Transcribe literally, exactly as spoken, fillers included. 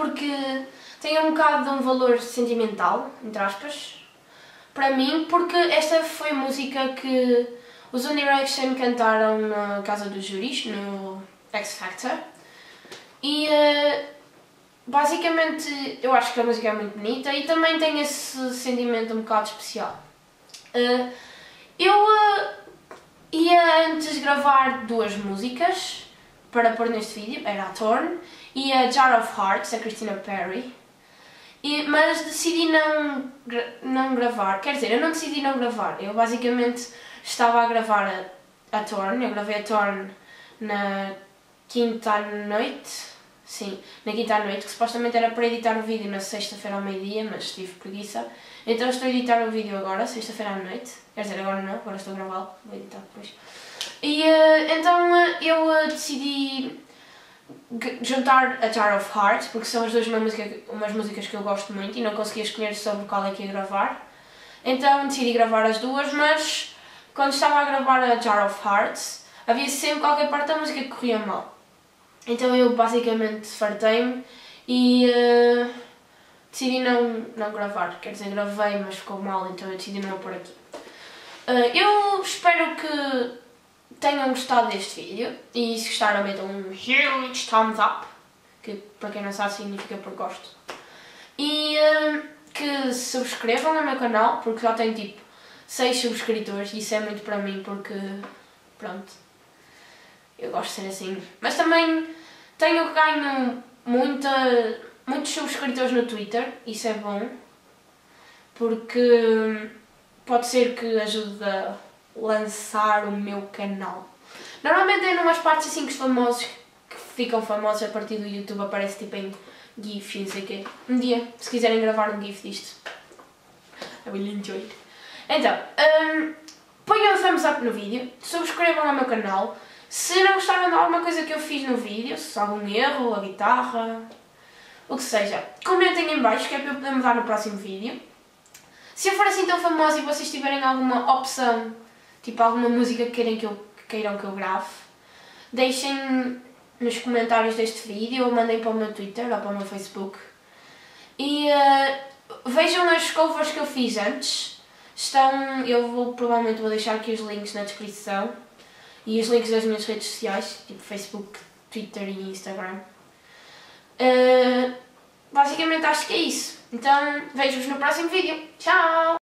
porque tem um bocado de um valor sentimental, entre aspas, para mim, porque esta foi a música que os One Direction cantaram na Casa dos Júris, no X Factor. E uh, basicamente eu acho que a música é muito bonita e também tem esse sentimento um bocado especial. Uh, eu uh, ia antes gravar duas músicas para pôr neste vídeo, era a Torn e a Jar of Hearts, a Christina Perri. E, mas decidi não, não gravar, quer dizer, eu não decidi não gravar, eu basicamente estava a gravar a, a Torn, eu gravei a Torn na quinta noite, sim, na quinta noite, que supostamente era para editar o vídeo na sexta-feira ao meio-dia, mas tive preguiça, então estou a editar o vídeo agora, sexta-feira à noite, quer dizer, agora não, agora estou a gravá-lo, vou editar depois. E uh, então uh, eu uh, decidi juntar a Jar of Hearts, porque são as duas uma música, umas músicas que eu gosto muito e não conseguia escolher sobre qual é que ia gravar. Então decidi gravar as duas, mas quando estava a gravar a Jar of Hearts, havia sempre qualquer parte da música que corria mal. Então eu basicamente fartei-me e uh, decidi não, não gravar. Quer dizer, gravei, mas ficou mal, então eu decidi não pôr aqui. Uh, eu espero que tenham gostado deste vídeo e se gostaram metam um huge thumbs up, que para quem não sabe significa por gosto. E uh, que subscrevam no meu canal, porque já tenho tipo seis subscritores e isso é muito para mim porque, pronto, eu gosto de ser assim. Mas também tenho ganho muita, muitos subscritores no Twitter, isso é bom, porque pode ser que ajude a lançar o meu canal. Normalmente é numas partes assim que os famosos que ficam famosos a partir do YouTube aparece tipo em GIF e não sei o quê. Um dia, se quiserem gravar um GIF disto, I will enjoy it. Então, um, ponham um thumbs up no vídeo, subscrevam ao meu canal. Se não gostaram de alguma coisa que eu fiz no vídeo, se algum erro, a guitarra, o que seja, comentem em baixo que é para eu poder mudar no próximo vídeo. Se eu for assim tão famosa e vocês tiverem alguma opção, tipo alguma música que queiram que eu, que queiram que eu grave, deixem nos comentários deste vídeo ou mandem para o meu Twitter ou para o meu Facebook. E uh, vejam as covers que eu fiz antes. Estão, eu vou, provavelmente vou deixar aqui os links na descrição e os links das minhas redes sociais, tipo Facebook, Twitter e Instagram. Uh, basicamente acho que é isso. Então vejo-vos no próximo vídeo. Tchau!